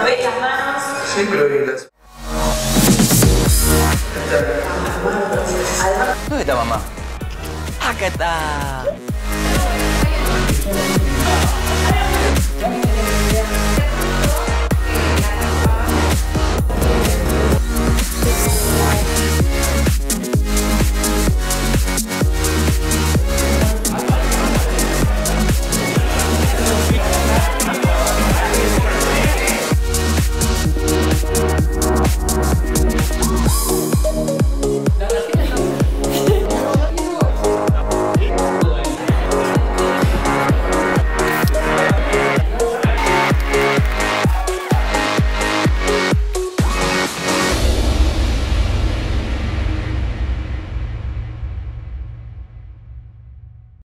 ¿Ves las manos? Sí, pero ¿y las? ¿Dónde está mamá? Acá está.